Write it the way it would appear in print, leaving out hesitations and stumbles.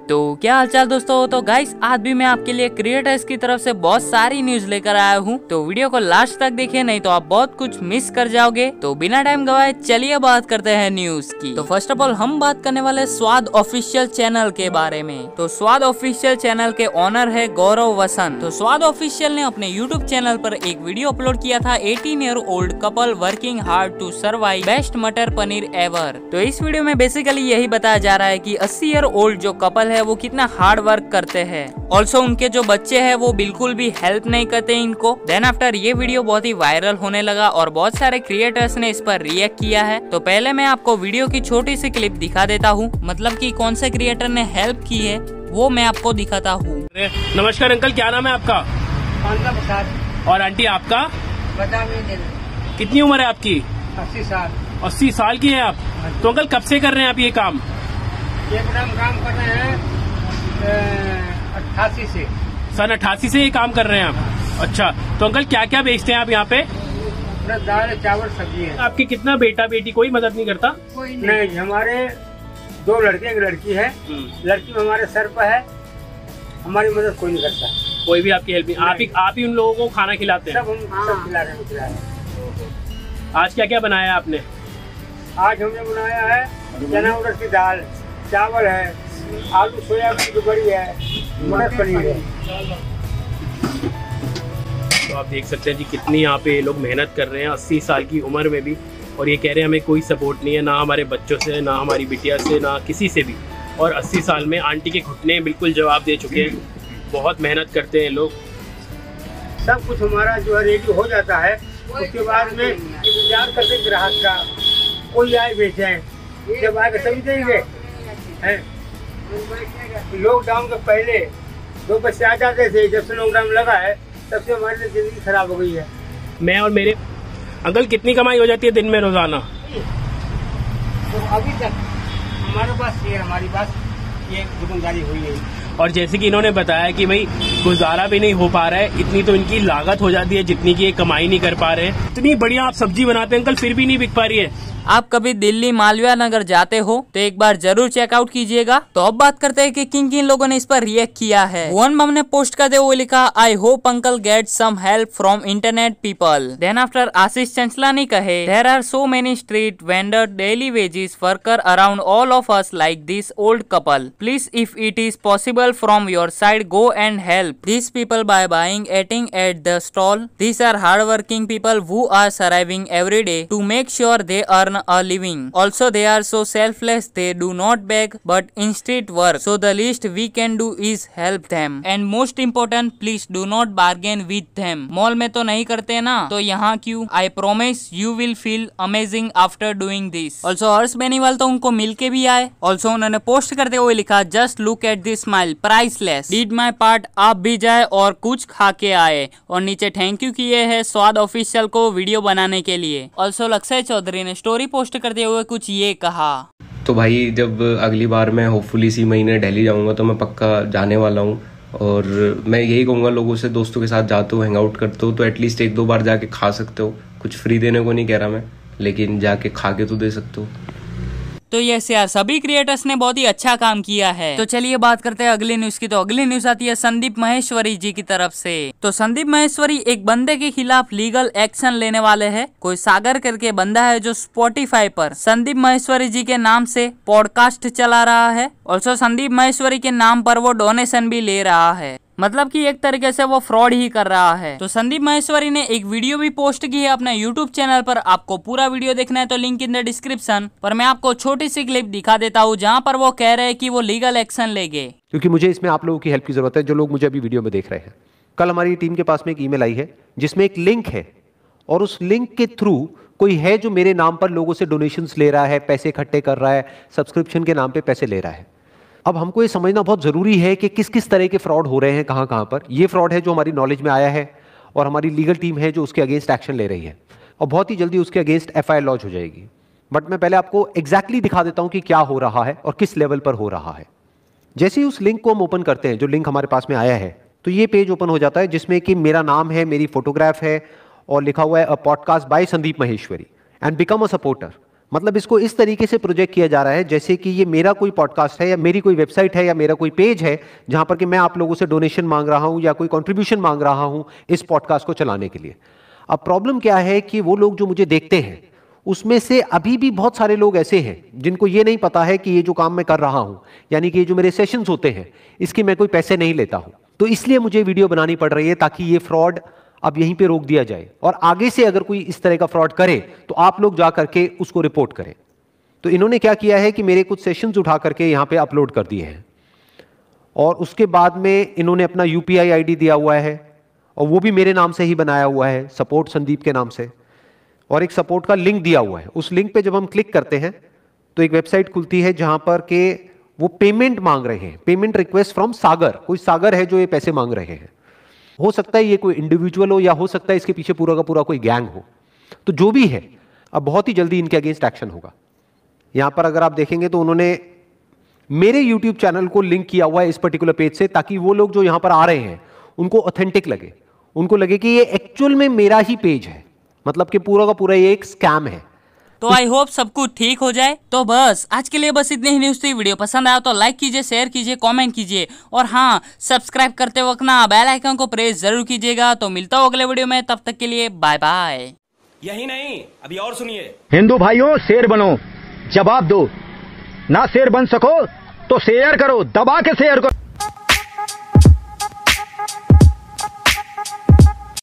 तो क्या हालचाल दोस्तों। तो गाइस आज भी मैं आपके लिए क्रिएटर्स की तरफ से बहुत सारी न्यूज लेकर आया हूँ, तो वीडियो को लास्ट तक देखिए, नहीं तो आप बहुत कुछ मिस कर जाओगे। तो बिना टाइम गवाए चलिए बात करते हैं न्यूज की। तो फर्स्ट ऑफ ऑल हम बात करने वाले स्वाद ऑफिशियल चैनल के बारे में। तो स्वाद ऑफिशियल चैनल के ओनर है गौरव वसंत। तो स्वाद ऑफिशियल ने अपने यूट्यूब चैनल पर एक वीडियो अपलोड किया था 18 year old couple working hard to survive best matar paneer ever. तो इस वीडियो में बेसिकली यही बताया जा रहा है कि 80 ईयर ओल्ड जो कपल है वो कितना हार्ड वर्क करते हैं। ऑल्सो उनके जो बच्चे हैं वो बिल्कुल भी हेल्प नहीं करते इनको। देन आफ्टर ये वीडियो बहुत ही वायरल होने लगा और बहुत सारे क्रिएटर्स ने इस पर रिएक्ट किया है। तो पहले मैं आपको वीडियो की छोटी सी क्लिप दिखा देता हूँ, मतलब कि कौन से क्रिएटर ने हेल्प की है वो मैं आपको दिखाता हूँ। नमस्कार अंकल, क्या नाम है आपका? और आंटी आपका? कितनी उम्र है आपकी? 80 साल। 80 साल की है आप? तो अंकल कब से कर रहे हैं आप ये काम? ये काम कर रहे हैं 88 से। सन 88 से ये काम कर रहे हैं आप? अच्छा, तो अंकल क्या क्या बेचते हैं आप यहाँ पे? दाल चावल सब्जी है। आपके कितना बेटा बेटी कोई मदद नहीं करता? कोई नहीं, हमारे 2 लड़के एक लड़की है। लड़की हमारे सर पर है, हमारी मदद कोई नहीं करता। कोई भी आपकी हेल्प नहीं? आप ही उन लोगों को खाना खिलाते हैं? सब खिला रहे हैं। आज क्या क्या बनाया आपने? आज हमने बनाया है चना उड़द की दाल, चावल है, आलू सोयाबीन की बड़ी है, मटर पनीर है। तो आप देख सकते हैं जी कितनी यहाँ पे लोग मेहनत कर रहे हैं 80 साल की उम्र में भी, और ये कह रहे हैं हमें कोई सपोर्ट नहीं है, ना हमारे बच्चों से, ना हमारी बिटिया से, ना किसी से भी। और 80 साल में आंटी के घुटने बिल्कुल जवाब दे चुके हैं। बहुत मेहनत करते हैं लोग। सब कुछ हमारा जो है रेडी हो जाता है, उसके बाद में इंतजार करते ग्राहक का, कोई आए बेचे, जब आएगा तभी देंगे। लॉकडाउन के पहले 2 पैसे आ जाते थे, जब से लॉकडाउन लगा है तब से हमारी जिंदगी खराब हो गई है। मैं और मेरे अंकल कितनी कमाई हो जाती है दिन में रोजाना? तो अभी तक हमारे पास ये दुकानदारी हुई है। और जैसे कि इन्होंने बताया कि भाई गुजारा भी नहीं हो पा रहा है, इतनी तो इनकी लागत हो जाती है जितनी की ये कमाई नहीं कर पा रहे हैं। इतनी बढ़िया आप सब्जी बनाते हैं अंकल, फिर भी नहीं बिक पा रही है। आप कभी दिल्ली मालवीय नगर जाते हो तो एक बार जरूर चेकआउट कीजिएगा। तो अब बात करते हैं कि किन किन लोगों ने इस पर रिएक्ट किया है। वन मम ने पोस्ट करते हुए लिखा, I hope uncle get some help from internet people. Then after Ashish Chanchlani कहे, there are so many street vendor daily wages worker around all of us like this old couple. Please if it is possible from your side go and help this people by buying eating at the stall. These are hard-working people who are surviving every day to make sure they earn a living. Also, they are so selfless. They do not beg, but instead work. So the least we can do is help them. And most important, please do not bargain with them. Mall में तो नहीं करते ना, तो यहाँ क्यों? I promise you will feel amazing after doing this. Also, Harsh Beniwal तो उनको मिलके भी आए। Also, उन्होंने पोस्ट करते हुए लिखा, just look at this smile, priceless. Did my part. आप भी जाए और कुछ खा के आए। और नीचे थैंक यू किए है स्वाद ऑफिशियल को वीडियो बनाने के लिए। ऑल्सो लक्ष्य चौधरी ने स्टोरी पोस्ट करते हुए कुछ ये कहा। तो भाई जब अगली बार मैं होपफुली इसी महीने दिल्ली जाऊंगा तो मैं पक्का जाने वाला हूँ, और मैं यही कहूँगा लोगों से, दोस्तों के साथ जाते हो, हैंग आउट करते हो तो एटलीस्ट 1-2 बार जाके खा सकते हो। कुछ फ्री देने को नहीं कह रहा मैं, लेकिन जाके खा के तो दे सकते हो। तो यस यार, सभी क्रिएटर्स ने बहुत ही अच्छा काम किया है। तो चलिए बात करते हैं अगली न्यूज की। तो अगली न्यूज आती है संदीप महेश्वरी जी की तरफ से। तो संदीप महेश्वरी एक बंदे के खिलाफ लीगल एक्शन लेने वाले हैं। कोई सागर करके बंदा है जो स्पॉटिफाई पर संदीप महेश्वरी जी के नाम से पॉडकास्ट चला रहा है। ऑल्सो संदीप महेश्वरी के नाम पर वो डोनेशन भी ले रहा है, मतलब कि एक तरीके से वो फ्रॉड ही कर रहा है। तो संदीप महेश्वरी ने एक वीडियो भी पोस्ट की है अपने यूट्यूब चैनल पर। आपको पूरा वीडियो देखना है तो लिंक इन द डिस्क्रिप्शन पर। मैं आपको छोटी सी क्लिप दिखा देता हूँ जहाँ पर वो कह रहे हैं कि वो लीगल एक्शन लेंगे, क्योंकि मुझे इसमें आप लोगों की हेल्प की जरूरत है, जो लोग मुझे अभी वीडियो में देख रहे हैं। कल हमारी टीम के पास में एक ईमेल आई है जिसमें एक लिंक है, और उस लिंक के थ्रू कोई है जो मेरे नाम पर लोगों से डोनेशंस ले रहा है, पैसे इकट्ठे कर रहा है, सब्सक्रिप्शन के नाम पे पैसे ले रहा है। अब हमको ये समझना बहुत ज़रूरी है कि किस किस तरह के फ्रॉड हो रहे हैं, कहाँ कहाँ पर। ये फ्रॉड है जो हमारी नॉलेज में आया है, और हमारी लीगल टीम है जो उसके अगेंस्ट एक्शन ले रही है, और बहुत ही जल्दी उसके अगेंस्ट FIR लॉन्च हो जाएगी। बट मैं पहले आपको एग्जैक्टली दिखा देता हूँ कि क्या हो रहा है और किस लेवल पर हो रहा है। जैसे ही उस लिंक को हम ओपन करते हैं, जो लिंक हमारे पास में आया है, तो ये पेज ओपन हो जाता है जिसमें कि मेरा नाम है, मेरी फोटोग्राफ है, और लिखा हुआ है a podcast by Sandeep Maheshwari and become a supporter. मतलब इसको इस तरीके से प्रोजेक्ट किया जा रहा है जैसे कि ये मेरा कोई पॉडकास्ट है या मेरी कोई वेबसाइट है या मेरा कोई पेज है जहां पर कि मैं आप लोगों से डोनेशन मांग रहा हूं या कोई कंट्रीब्यूशन मांग रहा हूं इस पॉडकास्ट को चलाने के लिए। अब प्रॉब्लम क्या है कि वो लोग जो मुझे देखते हैं उसमें से अभी भी बहुत सारे लोग ऐसे हैं जिनको ये नहीं पता है कि ये जो काम मैं कर रहा हूं, यानी कि ये जो मेरे सेशंस होते हैं, इसकी मैं कोई पैसे नहीं लेता हूं। तो इसलिए मुझे वीडियो बनानी पड़ रही है ताकि ये फ्रॉड अब यहीं पे रोक दिया जाए और आगे से अगर कोई इस तरह का फ्रॉड करे तो आप लोग जा करके उसको रिपोर्ट करें। तो इन्होंने क्या किया है कि मेरे कुछ सेशंस उठा करके यहां पे अपलोड कर दिए हैं और उसके बाद में इन्होंने अपना UPI ID दिया हुआ है और वो भी मेरे नाम से ही बनाया हुआ है, सपोर्ट संदीप के नाम से, और एक सपोर्ट का लिंक दिया हुआ है। उस लिंक पे जब हम क्लिक करते हैं तो एक वेबसाइट खुलती है जहां पर के वो पेमेंट मांग रहे हैं, पेमेंट रिक्वेस्ट फ्रॉम सागर। कोई सागर है जो ये पैसे मांग रहे हैं। हो सकता है ये कोई इंडिविजुअल हो या हो सकता है इसके पीछे पूरा का पूरा कोई गैंग हो। तो जो भी है अब बहुत ही जल्दी इनके अगेंस्ट एक्शन होगा। यहां पर अगर आप देखेंगे तो उन्होंने मेरे YouTube चैनल को लिंक किया हुआ है इस पर्टिकुलर पेज से ताकि वो लोग जो यहां पर आ रहे हैं उनको ऑथेंटिक लगे, उनको लगे कि ये एक्चुअल में मेरा ही पेज है, मतलब कि पूरा का पूरा ये एक स्कैम है। तो आई होप सब कुछ ठीक हो जाए। तो बस आज के लिए बस इतनी ही न्यूज़ थी। वीडियो पसंद आया तो लाइक कीजिए, शेयर कीजिए, कमेंट कीजिए और हाँ, सब्सक्राइब करते वक्त ना बेल आइकन को प्रेस जरूर कीजिएगा। तो मिलता हूँ अगले वीडियो में, तब तक के लिए बाय बाय। यही नहीं, अभी और सुनिए। हिंदू भाइयों, शेर बनो, जवाब दो। ना शेर बन सको तो शेयर करो, दबा के शेयर करो।